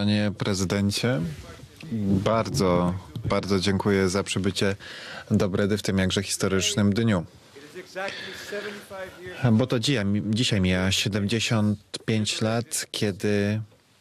Panie prezydencie, bardzo, bardzo dziękuję za przybycie do Bredy w tym jakże historycznym dniu. Bo to dzisiaj mija 75 lat, kiedy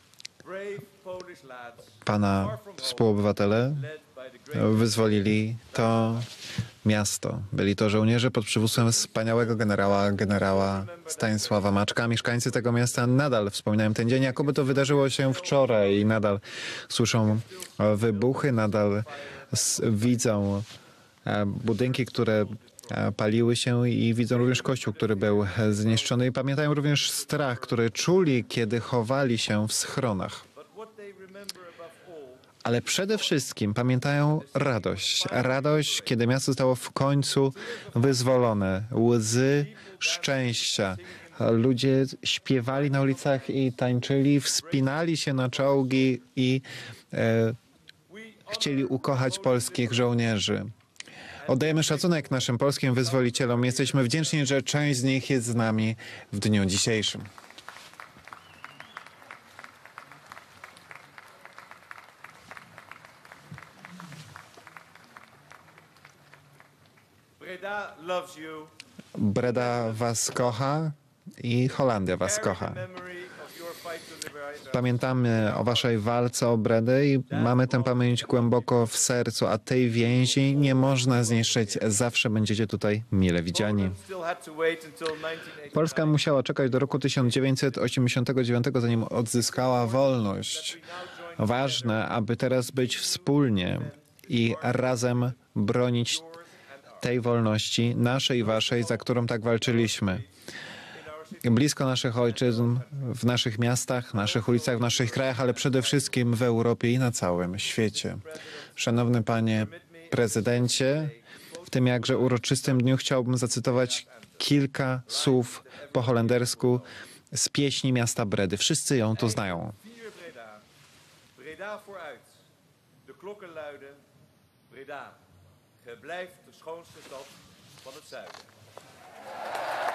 pana współobywatele wyzwolili to miasto. Byli to żołnierze pod przywództwem wspaniałego generała Stanisława Maczka. Mieszkańcy tego miasta nadal wspominają ten dzień, jakoby to wydarzyło się wczoraj i nadal słyszą wybuchy, nadal widzą budynki, które paliły się i widzą również kościół, który był zniszczony i pamiętają również strach, który czuli, kiedy chowali się w schronach. Ale przede wszystkim pamiętają radość. Radość, kiedy miasto zostało w końcu wyzwolone. Łzy szczęścia. Ludzie śpiewali na ulicach i tańczyli, wspinali się na czołgi i chcieli ukochać polskich żołnierzy. Oddajemy szacunek naszym polskim wyzwolicielom. Jesteśmy wdzięczni, że część z nich jest z nami w dniu dzisiejszym. Breda was kocha i Holandia was kocha. Pamiętamy o waszej walce o Bredę i mamy tę pamięć głęboko w sercu, a tej więzi nie można zniszczyć. Zawsze będziecie tutaj mile widziani. Polska musiała czekać do roku 1989, zanim odzyskała wolność. Ważne, aby teraz być wspólnie i razem bronić tej wolności, naszej i waszej, za którą tak walczyliśmy. Blisko naszych ojczyzn, w naszych miastach, naszych ulicach, w naszych krajach, ale przede wszystkim w Europie i na całym świecie. Szanowny panie prezydencie, w tym jakże uroczystym dniu chciałbym zacytować kilka słów po holendersku z pieśni miasta Bredy. Wszyscy ją tu znają. Breda vooruit. De klokken luiden. Breda. Ge blijft de schoonste stad van het zuiden.